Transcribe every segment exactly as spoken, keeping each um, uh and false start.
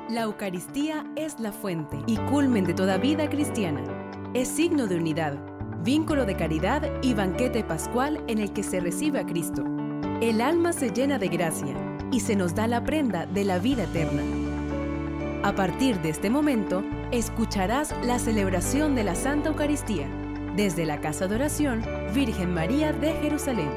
La Eucaristía es la fuente y culmen de toda vida cristiana. Es signo de unidad, vínculo de caridad y banquete pascual en el que se recibe a Cristo. El alma se llena de gracia y se nos da la prenda de la vida eterna. A partir de este momento, escucharás la celebración de la Santa Eucaristía desde la Casa de Oración Virgen María de Jerusalén.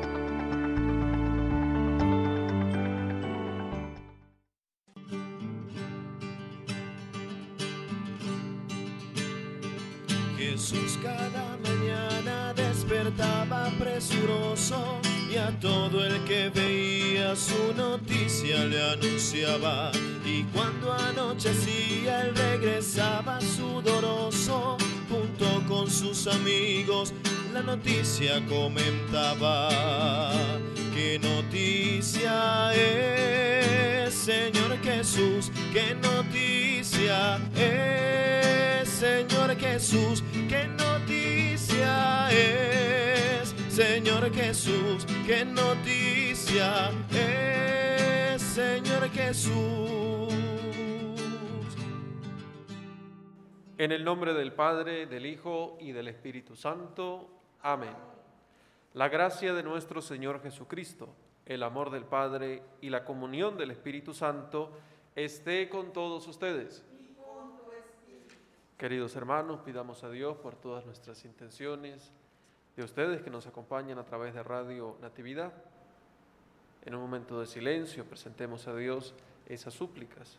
Jesús cada mañana despertaba presuroso y a todo el que veía su noticia le anunciaba. Y cuando anochecía él regresaba sudoroso, junto con sus amigos la noticia comentaba. ¿Qué noticia es, Señor Jesús? ¿Qué noticia es, Señor Jesús? ¿Qué noticia es, Señor Jesús? ¿Qué noticia es, Señor Jesús? En el nombre del Padre, del Hijo y del Espíritu Santo. Amén. La gracia de nuestro Señor Jesucristo, el amor del Padre y la comunión del Espíritu Santo esté con todos ustedes. Queridos hermanos, pidamos a Dios por todas nuestras intenciones, de ustedes que nos acompañan a través de Radio Natividad. En un momento de silencio presentemos a Dios esas súplicas.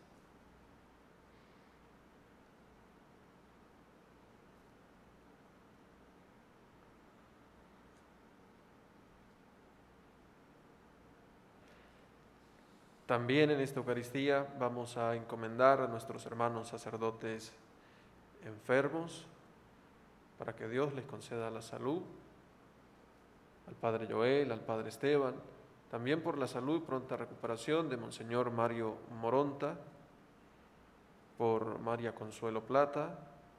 También en esta Eucaristía vamos a encomendar a nuestros hermanos sacerdotes enfermos para que Dios les conceda la salud, al Padre Joel, al Padre Esteban, también por la salud y pronta recuperación de Monseñor Mario Moronta, por María Consuelo Plata,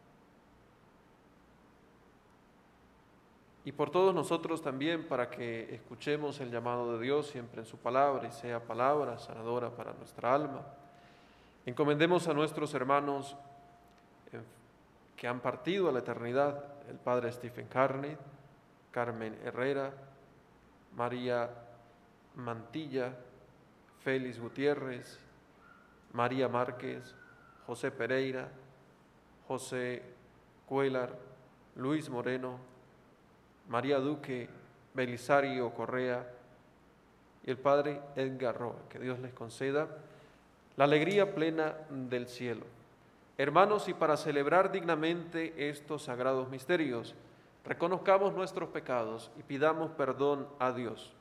y por todos nosotros también, para que escuchemos el llamado de Dios siempre en su palabra y sea palabra sanadora para nuestra alma. Encomendemos a nuestros hermanos que han partido a la eternidad, el Padre Stephen Carney, Carmen Herrera, María Mantilla, Félix Gutiérrez, María Márquez, José Pereira, José Cuellar, Luis Moreno, María Duque, Belisario Correa y el Padre Edgar Roa. Que Dios les conceda la alegría plena del cielo. Hermanos, y para celebrar dignamente estos sagrados misterios, reconozcamos nuestros pecados y pidamos perdón a Dios.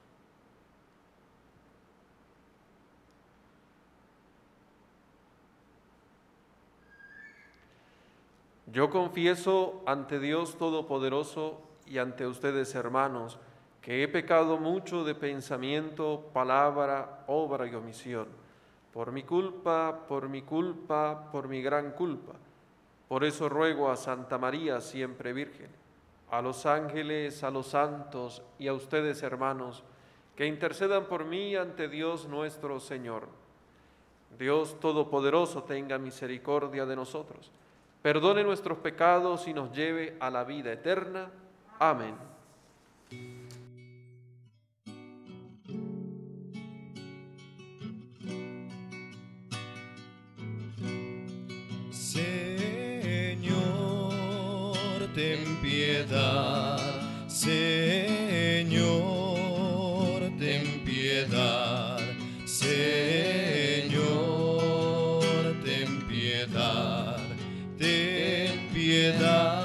Yo confieso ante Dios Todopoderoso y ante ustedes, hermanos, que he pecado mucho de pensamiento, palabra, obra y omisión, por mi culpa, por mi culpa, por mi gran culpa. Por eso ruego a Santa María, siempre Virgen, a los ángeles, a los santos y a ustedes, hermanos, que intercedan por mí ante Dios nuestro Señor. Dios Todopoderoso tenga misericordia de nosotros, perdone nuestros pecados y nos lleve a la vida eterna. Amén. Señor, ten piedad. Señor, ten piedad. Señor, ten piedad. Ten piedad.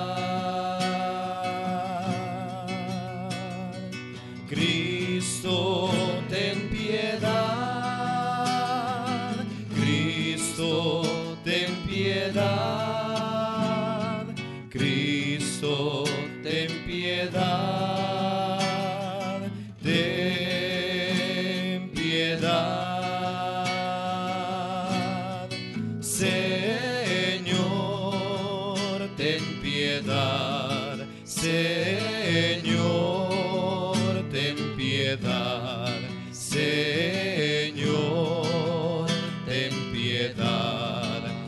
Cristo, ten piedad. Cristo, ten piedad. Cristo, ten piedad. Ten piedad. Señor, ten piedad. Señor, ten piedad. Señor, ten piedad.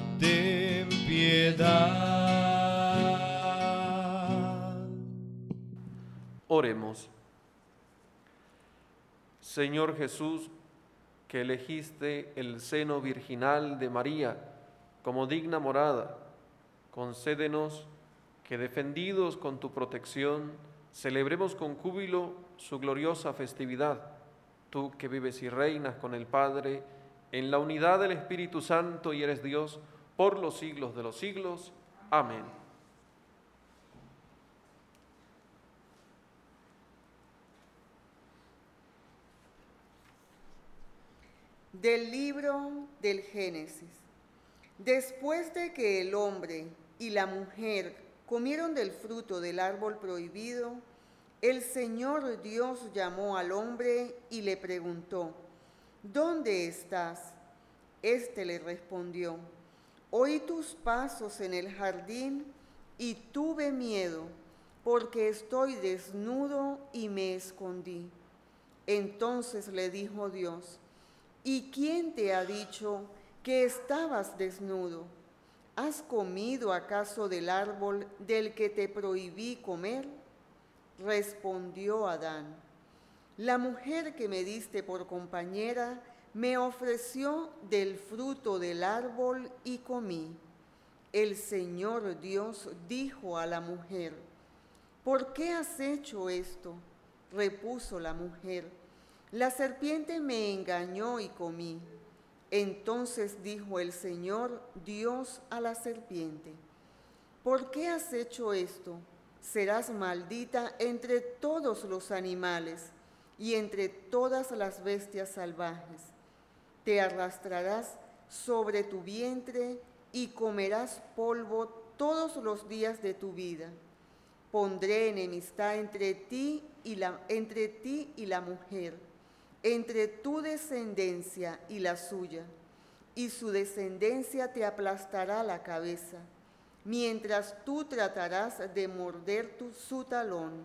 Oremos. Señor Jesús, que elegiste el seno virginal de María como digna morada, concédenos que, defendidos con tu protección, celebremos con júbilo su gloriosa festividad, tú que vives y reinas con el Padre, en la unidad del Espíritu Santo y eres Dios por los siglos de los siglos. Amén. Del libro del Génesis. Después de que el hombre y la mujer comieron del fruto del árbol prohibido, el Señor Dios llamó al hombre y le preguntó: ¿dónde estás? Éste le respondió: oí tus pasos en el jardín y tuve miedo, porque estoy desnudo y me escondí. Entonces le dijo Dios: ¿y quién te ha dicho que estabas desnudo? ¿Has comido acaso del árbol del que te prohibí comer? Respondió Adán: la mujer que me diste por compañera me ofreció del fruto del árbol y comí. El Señor Dios dijo a la mujer: ¿por qué has hecho esto? Repuso la mujer: la serpiente me engañó y comí. Entonces dijo el Señor Dios a la serpiente: ¿por qué has hecho esto? Serás maldita entre todos los animales y entre todas las bestias salvajes. Te arrastrarás sobre tu vientre y comerás polvo todos los días de tu vida. Pondré enemistad entre ti y la, entre ti y la mujer, entre tu descendencia y la suya, y su descendencia te aplastará la cabeza, mientras tú tratarás de morder tu, su talón.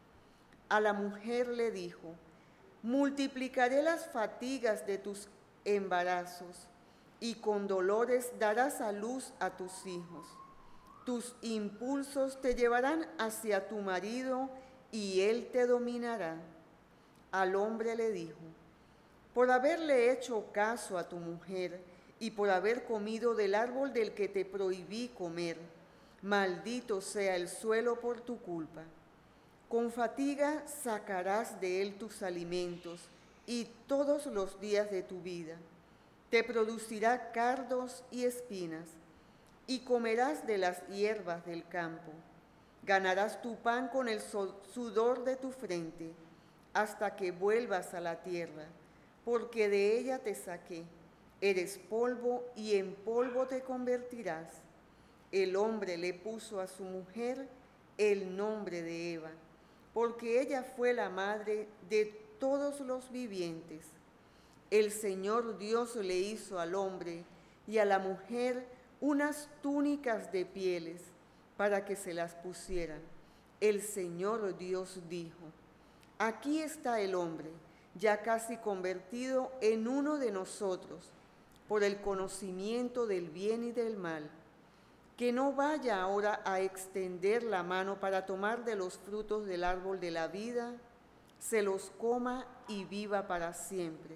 A la mujer le dijo: multiplicaré las fatigas de tus embarazos, y con dolores darás a luz a tus hijos. Tus impulsos te llevarán hacia tu marido, y él te dominará. Al hombre le dijo: por haberle hecho caso a tu mujer y por haber comido del árbol del que te prohibí comer, maldito sea el suelo por tu culpa. Con fatiga sacarás de él tus alimentos y todos los días de tu vida. Te producirá cardos y espinas, y comerás de las hierbas del campo. Ganarás tu pan con el sudor de tu frente, hasta que vuelvas a la tierra, porque de ella te saqué. Eres polvo y en polvo te convertirás. El hombre le puso a su mujer el nombre de Eva, porque ella fue la madre de todos los vivientes. El Señor Dios le hizo al hombre y a la mujer unas túnicas de pieles para que se las pusieran. El Señor Dios dijo: aquí está el hombre, ya casi convertido en uno de nosotros, por el conocimiento del bien y del mal. Que no vaya ahora a extender la mano para tomar de los frutos del árbol de la vida, se los coma y viva para siempre.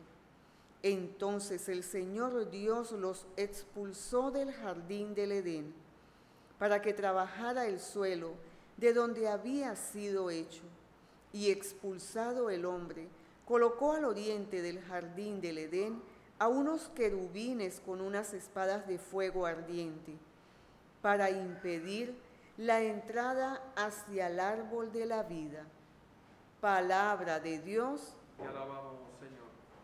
Entonces el Señor Dios los expulsó del jardín del Edén, para que trabajara el suelo de donde había sido hecho. Y expulsado el hombre, colocó al oriente del jardín del Edén a unos querubines con unas espadas de fuego ardiente, para impedir la entrada hacia el árbol de la vida. Palabra de Dios. Te alabamos, Señor.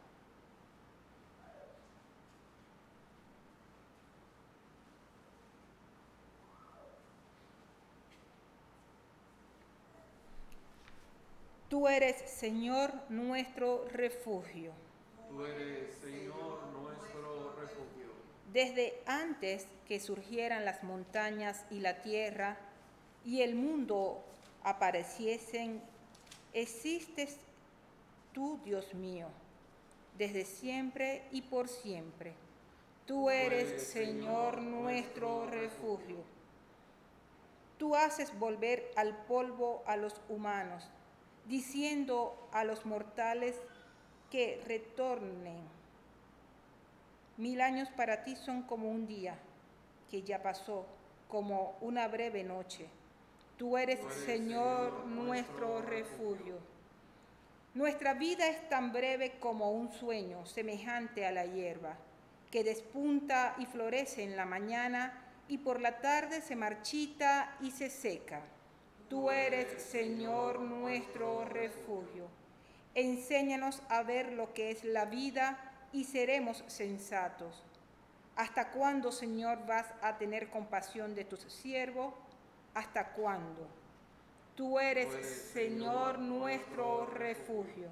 Tú eres, Señor, nuestro refugio. Tú eres, Señor, nuestro refugio. Desde antes que surgieran las montañas y la tierra y el mundo apareciesen, existes tú, Dios mío, desde siempre y por siempre. Tú eres, Señor, nuestro refugio. Tú haces volver al polvo a los humanos, diciendo a los mortales que retornen. Mil años para ti son como un día que ya pasó, como una breve noche. Tú eres, Señor, nuestro refugio. Nuestra vida es tan breve como un sueño, semejante a la hierba, que despunta y florece en la mañana y por la tarde se marchita y se seca. Tú eres, Señor, nuestro refugio. Enséñanos a ver lo que es la vida y seremos sensatos. ¿Hasta cuándo, Señor, vas a tener compasión de tus siervos? ¿Hasta cuándo? Tú eres, Señor, nuestro refugio.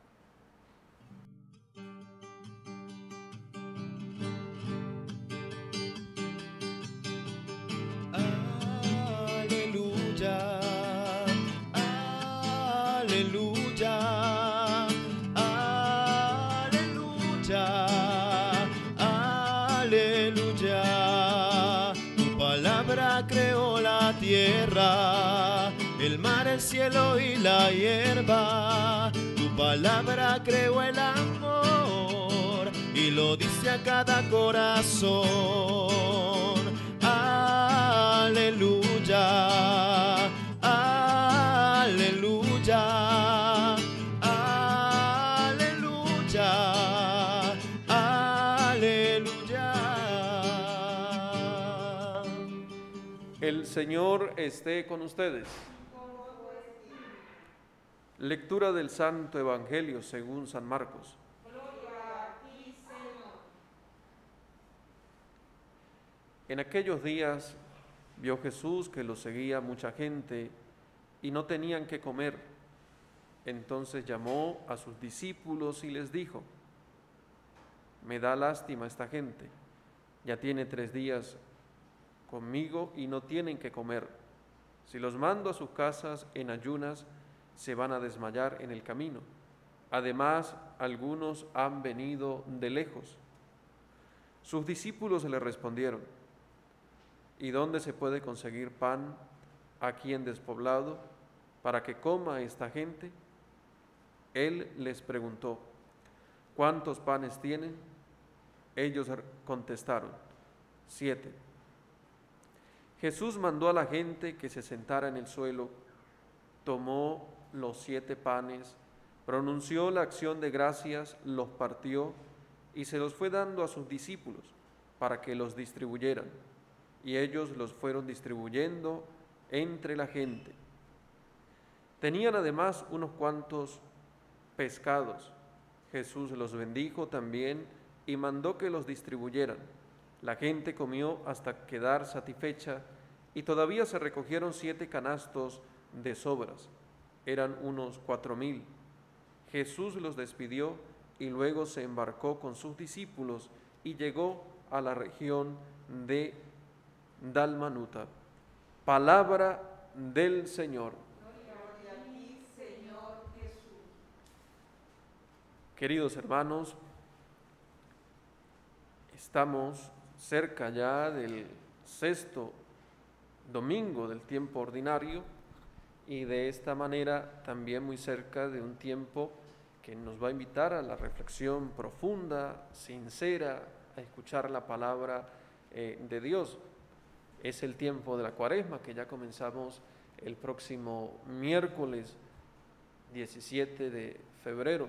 Aleluya, aleluya, aleluya, aleluya. Tu palabra creó la tierra, el mar, el cielo y la hierba. Tu palabra creó el amor y lo dice a cada corazón. Aleluya, aleluya, aleluya, aleluya. El Señor esté con ustedes. Lectura del Santo Evangelio según San Marcos. En aquellos días vio Jesús que lo seguía mucha gente y no tenían qué comer. Entonces llamó a sus discípulos y les dijo: me da lástima esta gente, ya tiene tres días conmigo y no tienen qué comer. Si los mando a sus casas en ayunas, se van a desmayar en el camino. Además, algunos han venido de lejos. Sus discípulos le respondieron: ¿y dónde se puede conseguir pan aquí en despoblado para que coma esta gente? Él les preguntó: ¿cuántos panes tienen? Ellos contestaron: siete. Jesús mandó a la gente que se sentara en el suelo, tomó los siete panes, pronunció la acción de gracias, los partió y se los fue dando a sus discípulos para que los distribuyeran. Y ellos los fueron distribuyendo entre la gente. Tenían además unos cuantos pescados. Jesús los bendijo también y mandó que los distribuyeran. La gente comió hasta quedar satisfecha y todavía se recogieron siete canastos de sobras. Eran unos cuatro mil. Jesús los despidió y luego se embarcó con sus discípulos y llegó a la región de Dalmanuta. Palabra del Señor. Gloria a ti, Señor Jesús. Queridos hermanos, estamos cerca ya del sexto domingo del tiempo ordinario y de esta manera también muy cerca de un tiempo que nos va a invitar a la reflexión profunda, sincera, a escuchar la palabra eh, de Dios. Es el tiempo de la Cuaresma que ya comenzamos el próximo miércoles diecisiete de febrero.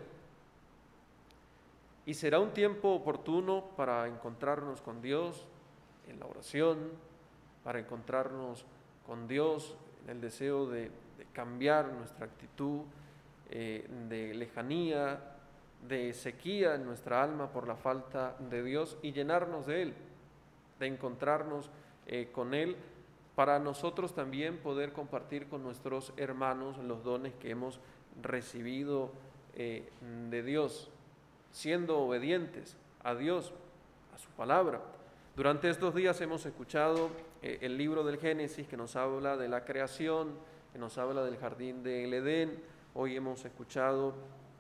Y será un tiempo oportuno para encontrarnos con Dios en la oración, para encontrarnos con Dios en el deseo de, de cambiar nuestra actitud eh, de lejanía, de sequía en nuestra alma por la falta de Dios y llenarnos de Él, de encontrarnos eh, con Él, para nosotros también poder compartir con nuestros hermanos los dones que hemos recibido eh, de Dios, siendo obedientes a Dios, a su palabra. Durante estos días hemos escuchado eh, el libro del Génesis, que nos habla de la creación, que nos habla del jardín del Edén. Hoy hemos escuchado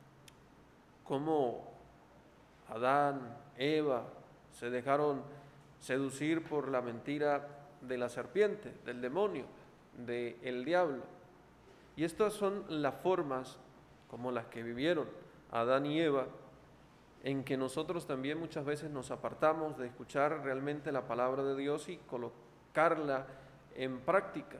cómo Adán, Eva se dejaron seducir por la mentira de la serpiente, del demonio, del diablo. Y estas son las formas como las que vivieron Adán y Eva, en que nosotros también muchas veces nos apartamos de escuchar realmente la palabra de Dios y colocarla en práctica,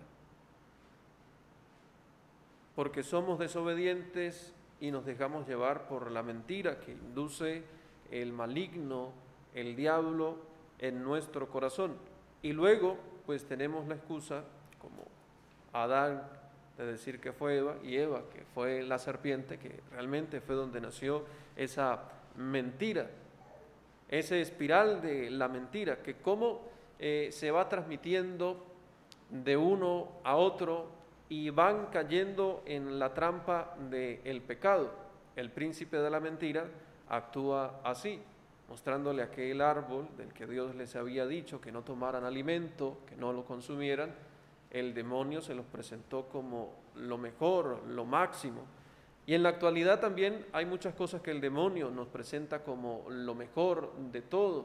porque somos desobedientes y nos dejamos llevar por la mentira que induce el maligno, el diablo, en nuestro corazón. Y luego, pues tenemos la excusa, como Adán, de decir que fue Eva, y Eva, que fue la serpiente, que realmente fue donde nació esa mentira, ese espiral de la mentira, que cómo eh, se va transmitiendo de uno a otro y van cayendo en la trampa del pecado. El príncipe de la mentira actúa así, mostrándole aquel árbol del que Dios les había dicho que no tomaran alimento, que no lo consumieran. El demonio se los presentó como lo mejor, lo máximo. Y en la actualidad también hay muchas cosas que el demonio nos presenta como lo mejor de todo,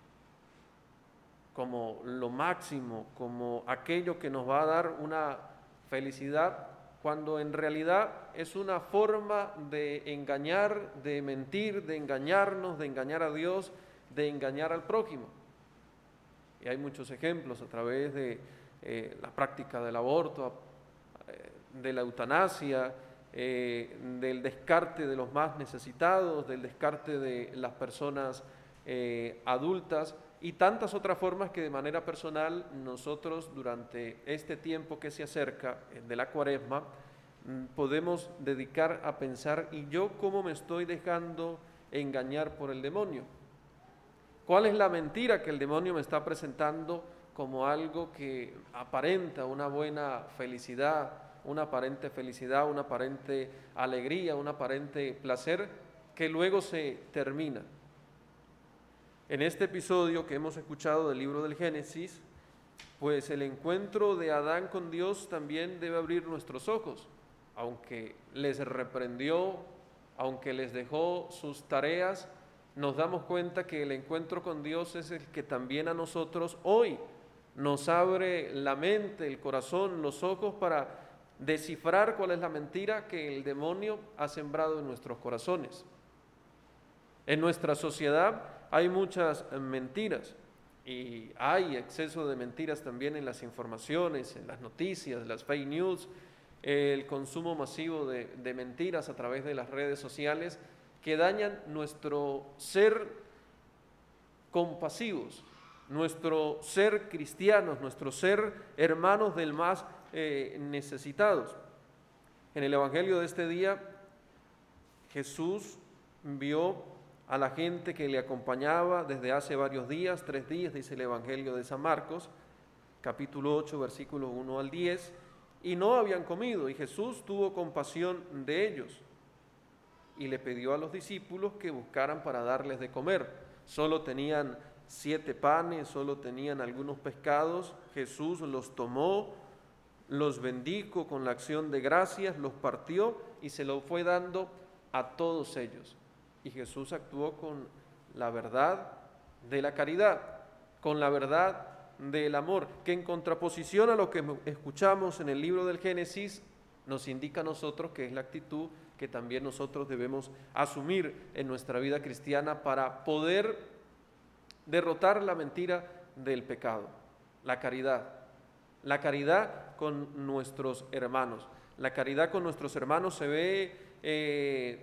como lo máximo, como aquello que nos va a dar una felicidad, cuando en realidad es una forma de engañar, de mentir, de engañarnos, de engañar a Dios, de engañar al prójimo. Y hay muchos ejemplos a través de eh, la práctica del aborto, eh, de la eutanasia, eh, del descarte de los más necesitados, del descarte de las personas eh, adultas, y tantas otras formas que de manera personal nosotros durante este tiempo que se acerca de la Cuaresma podemos dedicar a pensar: ¿y yo cómo me estoy dejando engañar por el demonio? ¿Cuál es la mentira que el demonio me está presentando como algo que aparenta una buena felicidad, una aparente felicidad, una aparente alegría, un aparente placer, que luego se termina? En este episodio que hemos escuchado del libro del Génesis, pues el encuentro de Adán con Dios también debe abrir nuestros ojos. Aunque les reprendió, aunque les dejó sus tareas, nos damos cuenta que el encuentro con Dios es el que también a nosotros hoy nos abre la mente, el corazón, los ojos para descifrar cuál es la mentira que el demonio ha sembrado en nuestros corazones. En nuestra sociedad hay muchas mentiras y hay exceso de mentiras también en las informaciones, en las noticias, las fake news, el consumo masivo de, de mentiras a través de las redes sociales que dañan nuestro ser compasivos, nuestro ser cristianos, nuestro ser hermanos del más eh, necesitados. En el Evangelio de este día, Jesús vio a la gente que le acompañaba desde hace varios días, tres días, dice el Evangelio de San Marcos, capítulo ocho, versículos uno al diez, y no habían comido, y Jesús tuvo compasión de ellos, y le pidió a los discípulos que buscaran para darles de comer. Solo tenían siete panes, solo tenían algunos pescados. Jesús los tomó, los bendijo con la acción de gracias, los partió y se lo fue dando a todos ellos. Y Jesús actuó con la verdad de la caridad, con la verdad del amor, que en contraposición a lo que escuchamos en el libro del Génesis, nos indica a nosotros que es la actitud que también nosotros debemos asumir en nuestra vida cristiana para poder derrotar la mentira del pecado, la caridad. La caridad con nuestros hermanos. La caridad con nuestros hermanos se ve... Eh,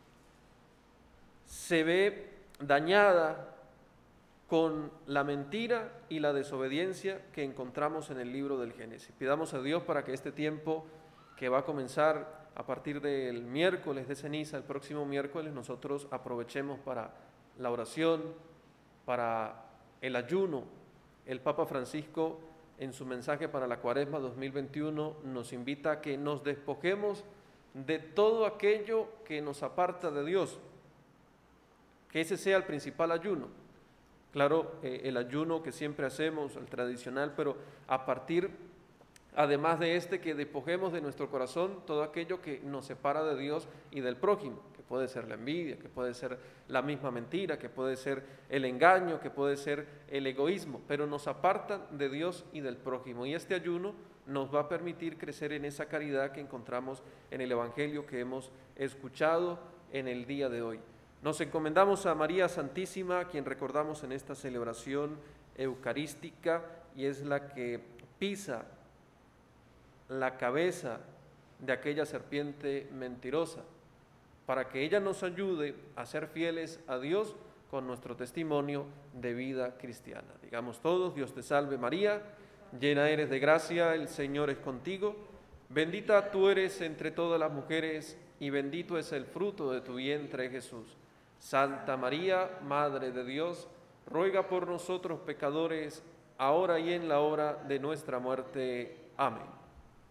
se ve dañada con la mentira y la desobediencia que encontramos en el libro del Génesis. Pidamos a Dios para que este tiempo que va a comenzar a partir del miércoles de ceniza, el próximo miércoles, nosotros aprovechemos para la oración, para el ayuno. El Papa Francisco, en su mensaje para la Cuaresma dos mil veintiuno, nos invita a que nos despojemos de todo aquello que nos aparta de Dios, que ese sea el principal ayuno. Claro, eh, el ayuno que siempre hacemos, el tradicional, pero a partir Además de este, que despojemos de nuestro corazón todo aquello que nos separa de Dios y del prójimo, que puede ser la envidia, que puede ser la misma mentira, que puede ser el engaño, que puede ser el egoísmo, pero nos apartan de Dios y del prójimo. Y este ayuno nos va a permitir crecer en esa caridad que encontramos en el Evangelio que hemos escuchado en el día de hoy. Nos encomendamos a María Santísima, a quien recordamos en esta celebración eucarística, y es la que pisa la cabeza de aquella serpiente mentirosa, para que ella nos ayude a ser fieles a Dios con nuestro testimonio de vida cristiana. Digamos todos: Dios te salve María, llena eres de gracia, el Señor es contigo, bendita tú eres entre todas las mujeres y bendito es el fruto de tu vientre Jesús. Santa María, Madre de Dios, ruega por nosotros pecadores, ahora y en la hora de nuestra muerte. Amén.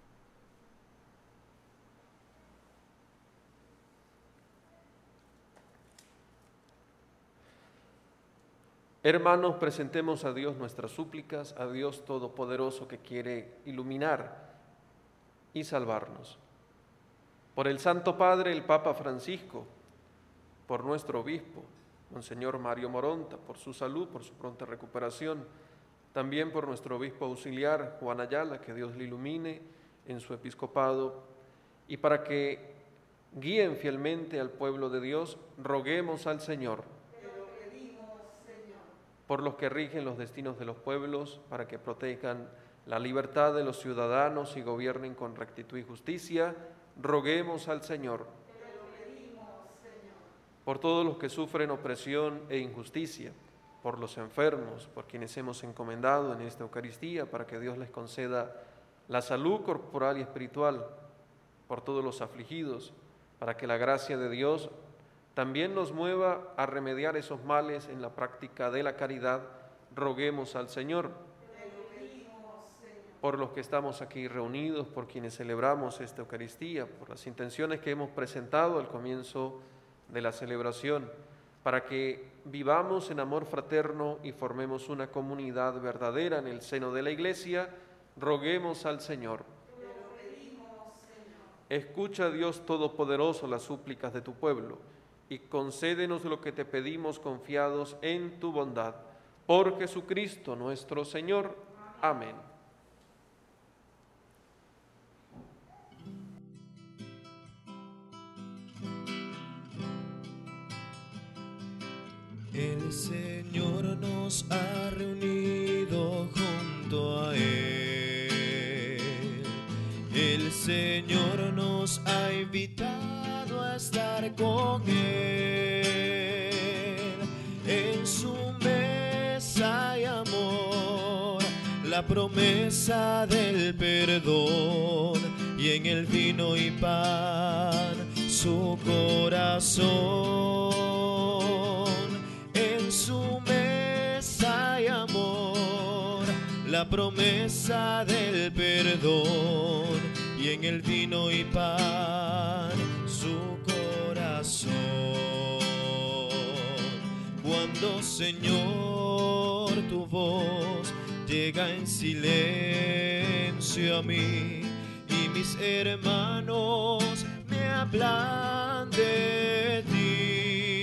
Hermanos, presentemos a Dios nuestras súplicas, a Dios Todopoderoso que quiere iluminar y salvarnos. Por el Santo Padre, el Papa Francisco, por nuestro obispo, Monseñor Mario Moronta, por su salud, por su pronta recuperación, también por nuestro obispo auxiliar, Juan Ayala, que Dios le ilumine en su episcopado, y para que guíen fielmente al pueblo de Dios, roguemos al Señor. Por los que rigen los destinos de los pueblos, para que protejan la libertad de los ciudadanos y gobiernen con rectitud y justicia, roguemos al Señor. Te lo pedimos, Señor. Por todos los que sufren opresión e injusticia, por los enfermos, por quienes hemos encomendado en esta Eucaristía, para que Dios les conceda la salud corporal y espiritual, por todos los afligidos, para que la gracia de Dios también nos mueva a remediar esos males en la práctica de la caridad, roguemos al Señor. Te lo pedimos, Señor. Por los que estamos aquí reunidos, por quienes celebramos esta Eucaristía, por las intenciones que hemos presentado al comienzo de la celebración, para que vivamos en amor fraterno y formemos una comunidad verdadera en el seno de la Iglesia, roguemos al Señor. Te lo pedimos, Señor. Escucha, Dios Todopoderoso, las súplicas de tu pueblo, y concédenos lo que te pedimos confiados en tu bondad. Por Jesucristo nuestro Señor. Amén. El Señor nos ha reunido junto a Él. El Señor nos ha invitado a estar con Él. En su mesa hay amor, la promesa del perdón, y en el vino y pan su corazón. En su mesa hay amor, la promesa del perdón, y en el vino y pan su corazón. Cuando, Señor, tu voz llega en silencio a mí, y mis hermanos me hablan de ti,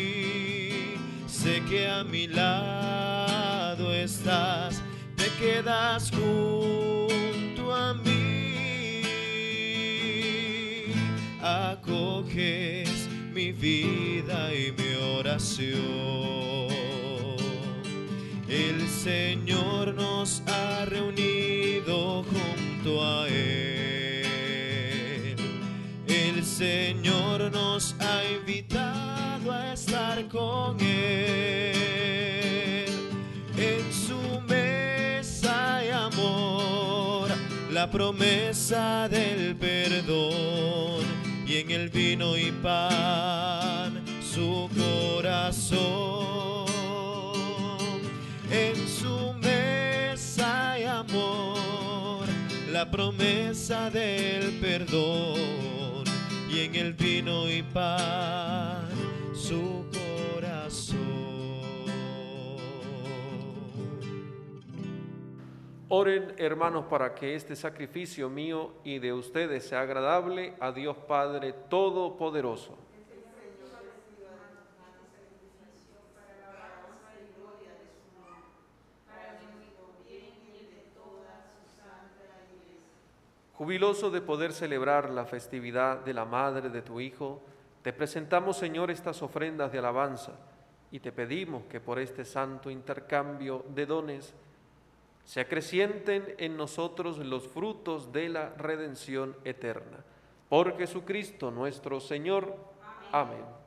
sé que a mi lado estás, te quedas junto a mí, acoges mi vida y mi oración. El Señor nos ha reunido junto a Él. El Señor nos ha invitado a estar con Él. En su mesa hay amor, la promesa del perdón, y en el vino y pan su corazón. En su mesa hay amor, la promesa del perdón, y en el vino y pan su corazón. Oren, hermanos, para que este sacrificio mío y de ustedes sea agradable a Dios Padre Todopoderoso. Jubiloso de poder celebrar la festividad de la Madre de tu Hijo, te presentamos, Señor, estas ofrendas de alabanza y te pedimos que por este santo intercambio de dones se acrecienten en nosotros los frutos de la redención eterna. Por Jesucristo nuestro Señor. Amén. Amén.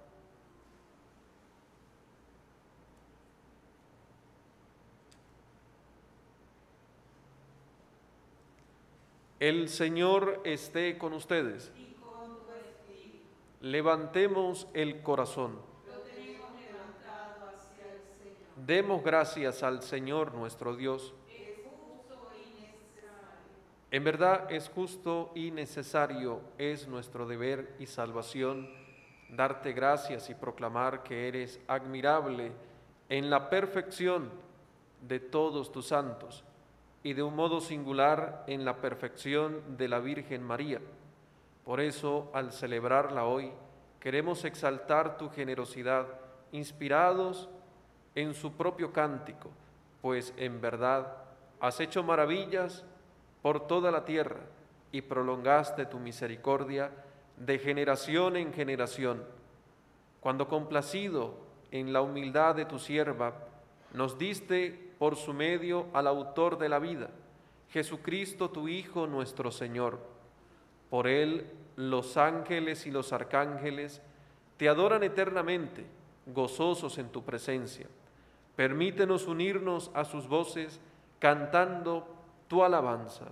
El Señor esté con ustedes. Y con tu espíritu. Levantemos el corazón. Lo tenemos levantado hacia el Señor. Demos gracias al Señor nuestro Dios. Es justo y necesario. En verdad es justo y necesario, es nuestro deber y salvación, darte gracias y proclamar que eres admirable en la perfección de todos tus santos, y de un modo singular en la perfección de la Virgen María. Por eso, al celebrarla hoy, queremos exaltar tu generosidad, inspirados en su propio cántico, pues en verdad has hecho maravillas por toda la tierra y prolongaste tu misericordia de generación en generación, cuando complacido en la humildad de tu sierva, nos diste por su medio al autor de la vida, Jesucristo tu Hijo nuestro Señor. Por él los ángeles y los arcángeles te adoran eternamente, gozosos en tu presencia. Permítenos unirnos a sus voces, cantando tu alabanza.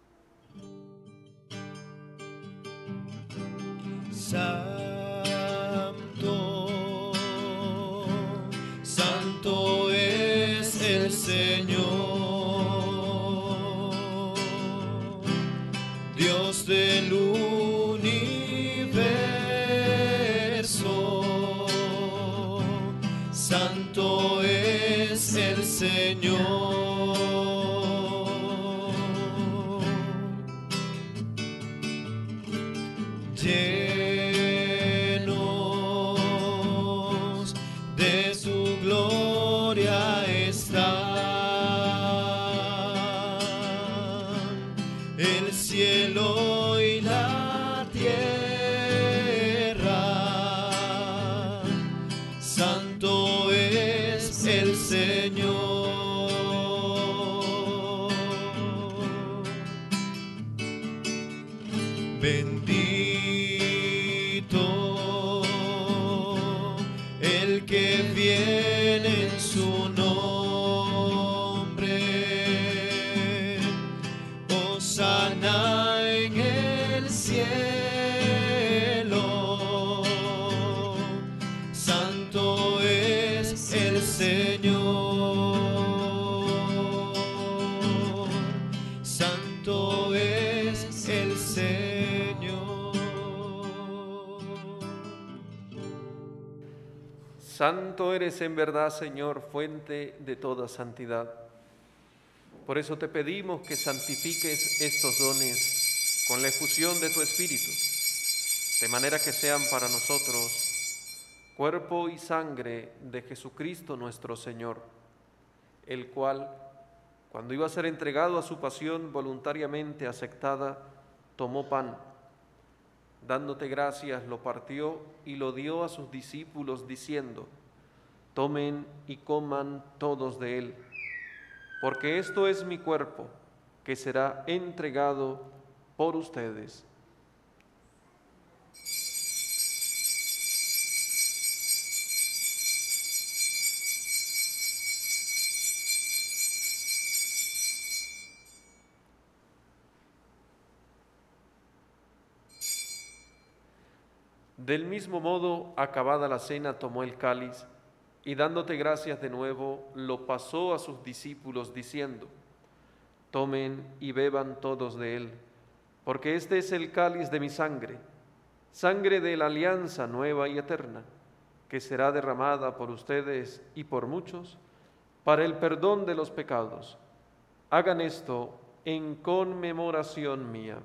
Santo, santo es el Señor, Dios del universo. Santo es el Señor. Llenos de su gloria están el cielo y la tierra. Santo es el Señor. Bendito el que viene en su nombre. Hosana en el cielo. Santo es el Señor. Santo es el Señor. Santo eres en verdad, Señor, fuente de toda santidad. Por eso te pedimos que santifiques estos dones con la efusión de tu Espíritu, de manera que sean para nosotros cuerpo y sangre de Jesucristo nuestro Señor, el cual, cuando iba a ser entregado a su pasión voluntariamente aceptada, tomó pan, dándote gracias, lo partió y lo dio a sus discípulos, diciendo: tomen y coman todos de él, porque esto es mi cuerpo, que será entregado por ustedes. Del mismo modo, acabada la cena, tomó el cáliz y dándote gracias de nuevo, lo pasó a sus discípulos diciendo: tomen y beban todos de él, porque este es el cáliz de mi sangre, sangre de la alianza nueva y eterna, que será derramada por ustedes y por muchos para el perdón de los pecados. Hagan esto en conmemoración mía.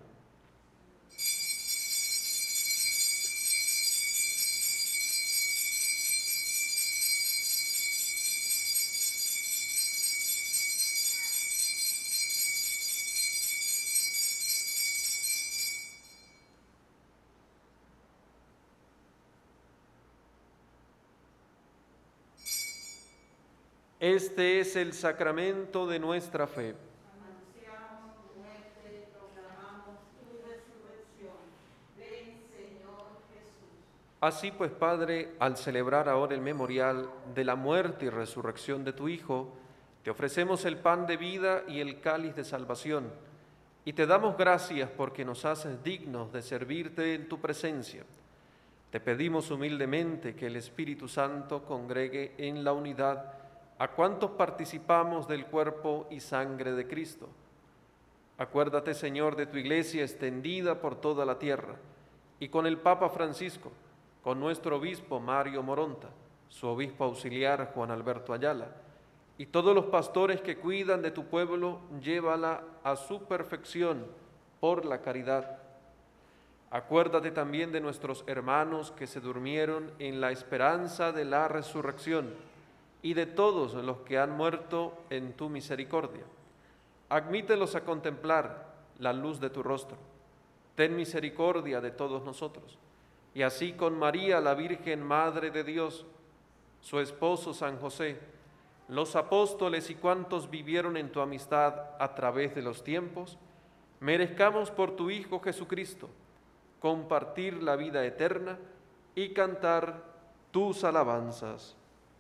Este es el sacramento de nuestra fe. Anunciamos tu muerte, proclamamos tu resurrección. Ven, Señor Jesús. Así pues, Padre, al celebrar ahora el memorial de la muerte y resurrección de tu Hijo, te ofrecemos el pan de vida y el cáliz de salvación, y te damos gracias porque nos haces dignos de servirte en tu presencia. Te pedimos humildemente que el Espíritu Santo congregue en la unidad a cuantos participamos del cuerpo y sangre de Cristo. Acuérdate, Señor, de tu Iglesia extendida por toda la tierra, y con el Papa Francisco, con nuestro obispo Mario Moronta, su obispo auxiliar Juan Alberto Ayala, y todos los pastores que cuidan de tu pueblo, llévala a su perfección por la caridad. Acuérdate también de nuestros hermanos que se durmieron en la esperanza de la resurrección, y de todos los que han muerto en tu misericordia. Admítelos a contemplar la luz de tu rostro. Ten misericordia de todos nosotros. Y así con María, la Virgen Madre de Dios, su esposo San José, los apóstoles y cuantos vivieron en tu amistad a través de los tiempos, merezcamos por tu Hijo Jesucristo compartir la vida eterna y cantar tus alabanzas.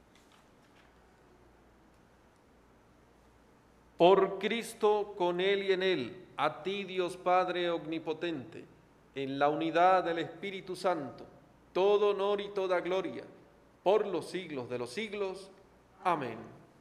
Por Cristo, con Él y en Él, a ti, Dios Padre omnipotente, en la unidad del Espíritu Santo, todo honor y toda gloria, por los siglos de los siglos. Amén.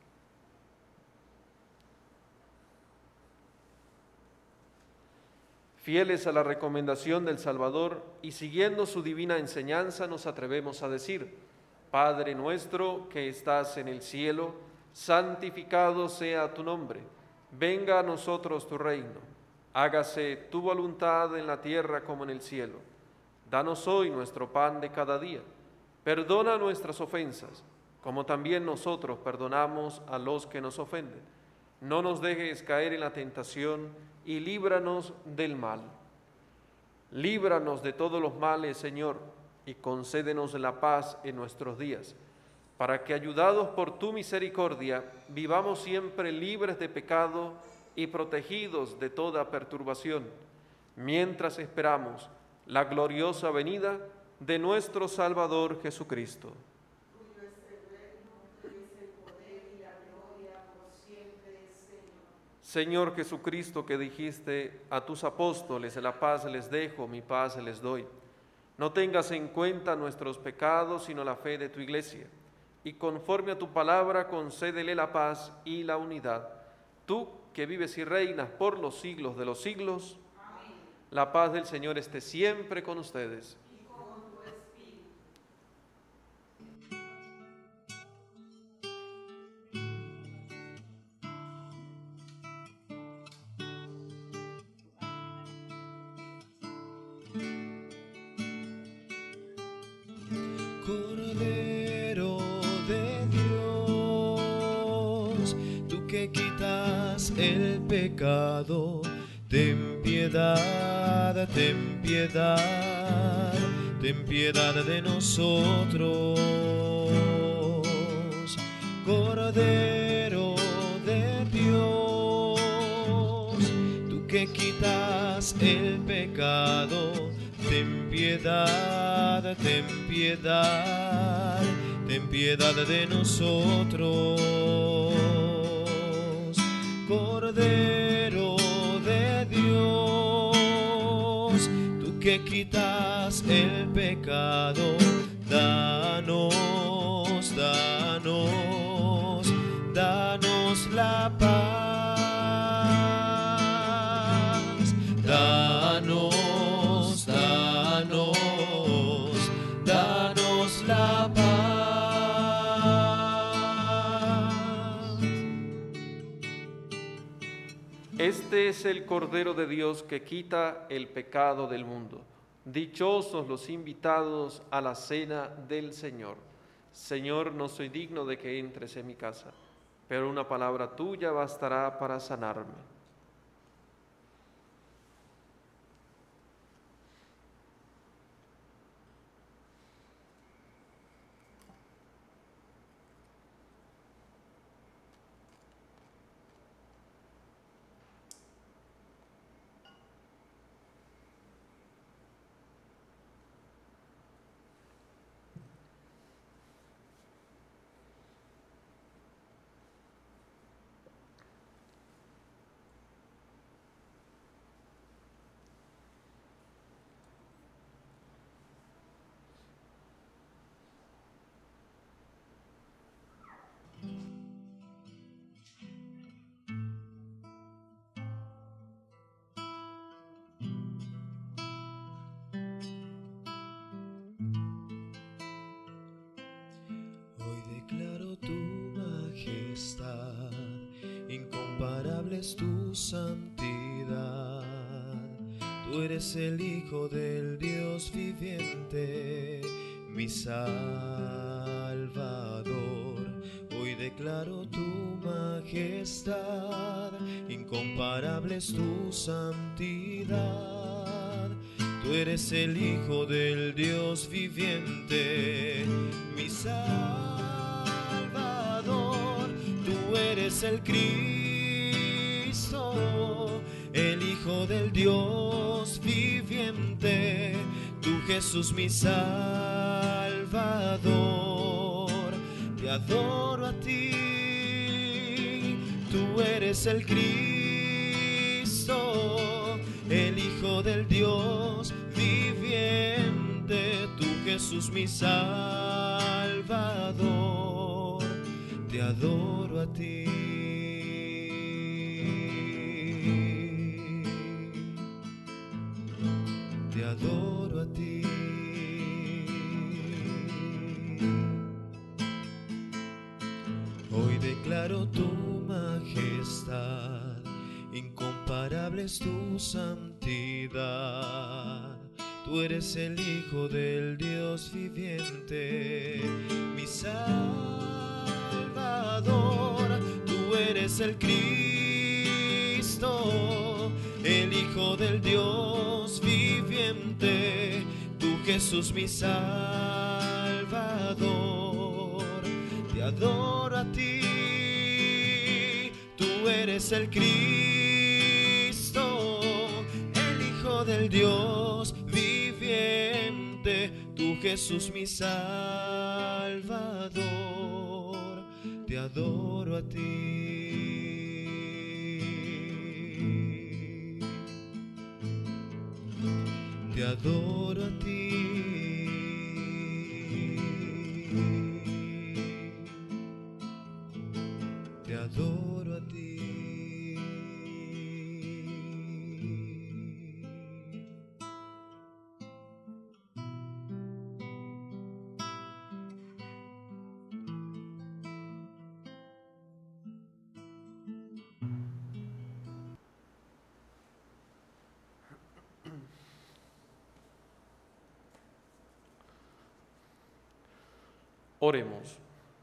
Fieles a la recomendación del Salvador y siguiendo su divina enseñanza, nos atrevemos a decir: Padre nuestro que estás en el cielo, santificado sea tu nombre, venga a nosotros tu reino, hágase tu voluntad en la tierra como en el cielo. Danos hoy nuestro pan de cada día, perdona nuestras ofensas, como también nosotros perdonamos a los que nos ofenden. No nos dejes caer en la tentación y líbranos del mal. Líbranos de todos los males, Señor, y concédenos la paz en nuestros días, para que, ayudados por tu misericordia, vivamos siempre libres de pecado y protegidos de toda perturbación, mientras esperamos la gloriosa venida de nuestro Salvador Jesucristo. Tuyo es el reino, tuyo es el poder y la gloria por siempre, Señor. Señor Jesucristo, que dijiste a tus apóstoles: la paz les dejo, mi paz les doy. No tengas en cuenta nuestros pecados, sino la fe de tu Iglesia, y conforme a tu palabra concédele la paz y la unidad. Tú que vives y reinas por los siglos de los siglos. Amén. La paz del Señor esté siempre con ustedes. Y con tu espíritu. Cordero de Dios, tú que quitas el pecado, ten piedad, ten piedad, ten piedad de nosotros. Cordero de Dios, tú que quitas el pecado, ten piedad, ten piedad, ten piedad de nosotros. Cordero de Dios, tú que quitas el pecado, danos, danos, danos la paz. Danos, danos, danos la paz. Este es el Cordero de Dios que quita el pecado del mundo. Dichosos los invitados a la cena del Señor. Señor, no soy digno de que entres en mi casa, pero una palabra tuya bastará para sanarme. Incomparable es tu santidad, tú eres el Hijo del Dios viviente, mi Salvador. Hoy declaro tu majestad, incomparable es tu santidad, tú eres el Hijo del Dios viviente, mi Salvador. Tú eres el Cristo, el Hijo del Dios viviente, tú Jesús mi Salvador. Te adoro a ti, tú eres el Cristo, el Hijo del Dios viviente, tú Jesús mi Salvador. Te adoro a ti. Te adoro a ti. Hoy declaro tu majestad, incomparable es tu santidad. Tú eres el Hijo del Dios viviente, mi Salvador. Tú eres el Cristo, el Hijo del Dios viviente, tú Jesús mi Salvador. Te adoro a ti, tú eres el Cristo, el Hijo del Dios viviente, tú Jesús mi Salvador. Te adoro a ti. Te adoro a ti. Te adoro a ti. Oremos.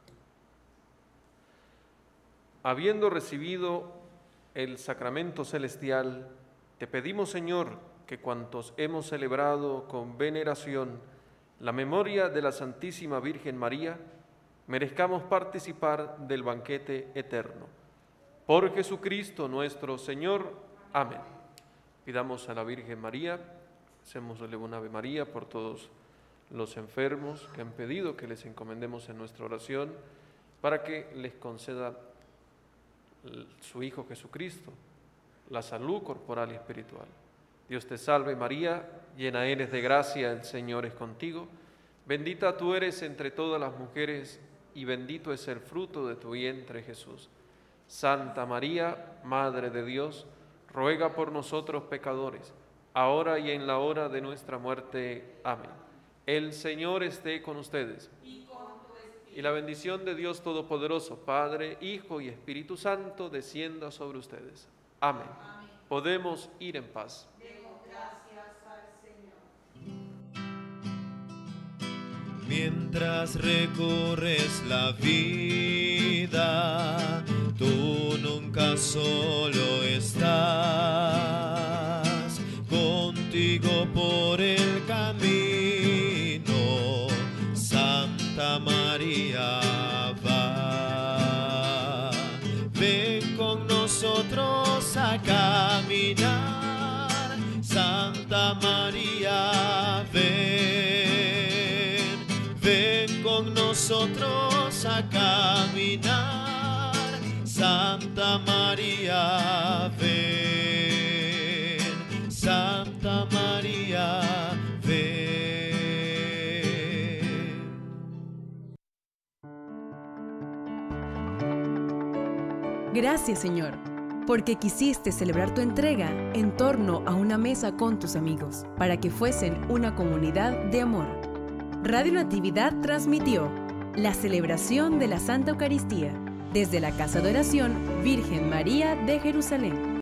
Habiendo recibido el sacramento celestial, te pedimos, Señor, que cuantos hemos celebrado con veneración la memoria de la Santísima Virgen María, merezcamos participar del banquete eterno. Por Jesucristo nuestro Señor. Amén. Pidamos a la Virgen María, hacemos una Ave María por todos los enfermos que han pedido que les encomendemos en nuestra oración para que les conceda su Hijo Jesucristo la salud corporal y espiritual. Dios te salve María, llena eres de gracia, el Señor es contigo. Bendita tú eres entre todas las mujeres y bendito es el fruto de tu vientre Jesús. Santa María, Madre de Dios, ruega por nosotros pecadores, ahora y en la hora de nuestra muerte. Amén. El Señor esté con ustedes. Y con tu espíritu. Y la bendición de Dios Todopoderoso, Padre, Hijo y Espíritu Santo, descienda sobre ustedes. Amén. Amén. Podemos ir en paz. Demos gracias al Señor. Mientras recorres la vida, tú nunca solo estás. Contigo por el camino, Santa María va. Ven con nosotros a caminar, Santa María, ven. Ven con nosotros a caminar, Santa María, ven. Santa María, ven. Gracias, Señor, porque quisiste celebrar tu entrega en torno a una mesa con tus amigos, para que fuesen una comunidad de amor. Radio Natividad transmitió la celebración de la Santa Eucaristía desde la Casa de Oración Virgen María de Jerusalén.